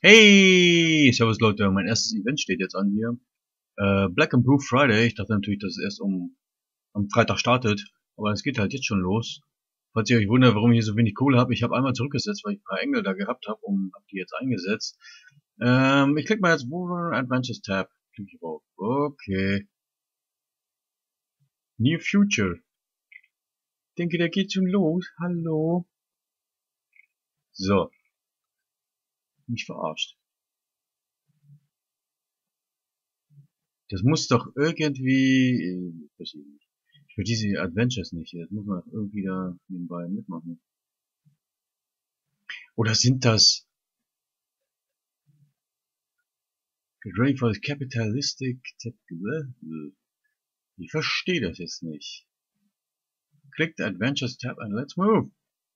Hey, servus Leute, mein erstes Event steht jetzt an hier. Black and Blue Friday. Ich dachte natürlich, dass es erst am Freitag startet, aber es geht halt jetzt schon los. Falls ihr euch wundert, warum ich hier so wenig Kohle habe, ich habe einmal zurückgesetzt, weil ich ein paar Engel da gehabt habe und habe die jetzt eingesetzt. Ich klicke mal jetzt Wolverine Adventures Tab. Klicke ich auf. Okay. New Future. Ich denke, der geht schon los. Hallo. So. Mich verarscht. Das muss doch irgendwie, weiß ich nicht. Ich will diese Adventures nicht. Das muss man doch irgendwie da nebenbei mitmachen. Oder sind das Get ready for the capitalistic Ich verstehe das jetzt nicht. Click the Adventures tab and let's move.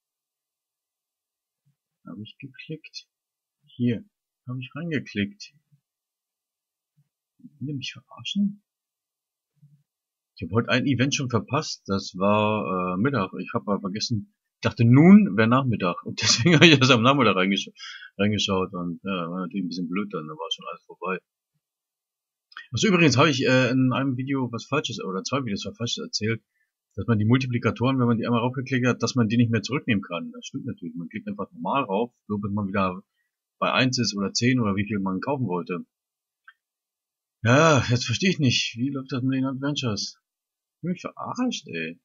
Habe ich geklickt. Hier. Habe ich reingeklickt. Will ihr mich verarschen? Ich habe heute ein Event schon verpasst. Das war Mittag. Ich habe aber vergessen. Ich dachte, nun wäre Nachmittag. Und deswegen habe ich erst am Nachmittag reingeschaut. Und ja, war natürlich ein bisschen blöd dann. Da war schon alles vorbei. Also übrigens habe ich in einem Video was Falsches, oder zwei Videos was Falsches erzählt, dass man die Multiplikatoren, wenn man die einmal raufgeklickt hat, dass man die nicht mehr zurücknehmen kann. Das stimmt natürlich. Man klickt einfach normal rauf, so bis man wieder bei 1 ist oder 10 oder wie viel man kaufen wollte. Ja, jetzt verstehe ich nicht. Wie läuft das mit den Adventures? Ich bin mich verarscht, ey.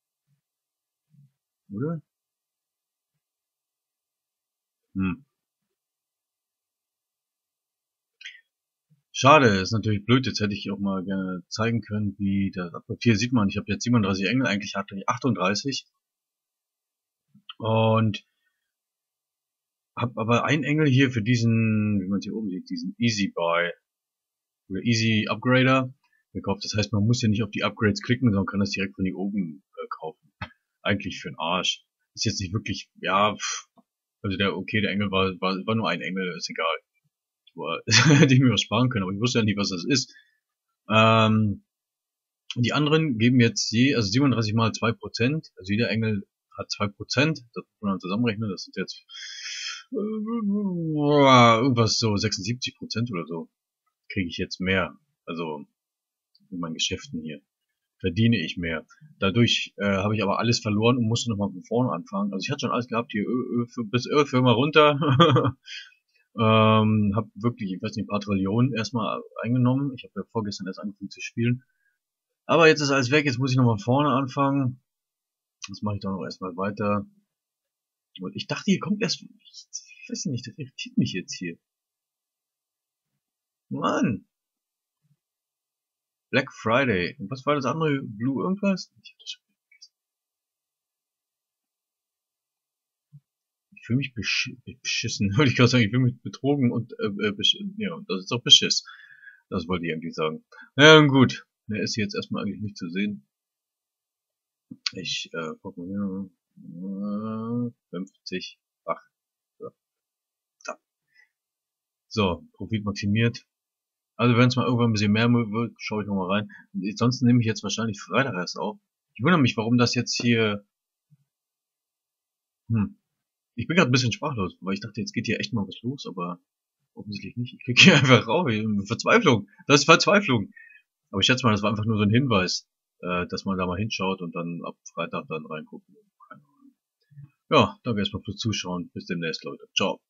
Oder? Schade, ist natürlich blöd. Jetzt hätte ich auch mal gerne zeigen können, wie das abläuft. Hier sieht man, ich habe jetzt 37 Engel, eigentlich hatte ich 38. Und habe aber einen Engel hier für diesen, wie man hier oben sieht, diesen Easy Buy oder Easy Upgrader gekauft. Das heißt, man muss ja nicht auf die Upgrades klicken, sondern kann das direkt von hier oben kaufen. Eigentlich für den Arsch. Ist jetzt nicht wirklich, ja, also der Engel war nur ein Engel, ist egal. Hätte ich mir was sparen können, aber ich wusste ja nicht, was das ist. Die anderen geben jetzt also 37 mal 2%, also jeder Engel hat 2%, das muss man dann zusammenrechnen, das sind jetzt irgendwas so 76% oder so, kriege ich jetzt mehr, also in meinen Geschäften hier, verdiene ich mehr. Dadurch habe ich aber alles verloren und musste nochmal von vorne anfangen. Also ich hatte schon alles gehabt hier, bis Ölfirma runter. Hab wirklich, ich weiß nicht, ein paar Trillionen erstmal eingenommen. Ich habe ja vorgestern erst angefangen zu spielen. Aber jetzt ist alles weg, jetzt muss ich nochmal vorne anfangen. Das mache ich doch noch erstmal weiter. Und ich dachte, hier kommt erst, ich weiß nicht, das irritiert mich jetzt hier. Mann! Black Friday. Und was war das andere? Blue irgendwas? Ich hab das schon vergessen. Ich fühle mich beschissen, würde ich gerade sagen. Ich fühle mich betrogen und, ja, das ist auch Beschiss. Das wollte ich eigentlich sagen. Ja, gut. Mehr ist jetzt erstmal eigentlich nicht zu sehen. Ich, guck mal hier. 50. Ach. So. Da. So, Profit maximiert. Also wenn es mal irgendwann ein bisschen mehr wird, schaue ich nochmal rein. Ansonsten nehme ich jetzt wahrscheinlich Freitag erst auf. Ich wundere mich, warum das jetzt hier... Ich bin gerade ein bisschen sprachlos, weil ich dachte, jetzt geht hier echt mal was los, aber offensichtlich nicht. Ich klicke hier einfach rauf. Verzweiflung. Das ist Verzweiflung. Aber ich schätze mal, das war einfach nur so ein Hinweis, dass man da mal hinschaut und dann ab Freitag dann reingucken. Ja, danke erstmal fürs Zuschauen. Bis demnächst, Leute. Ciao.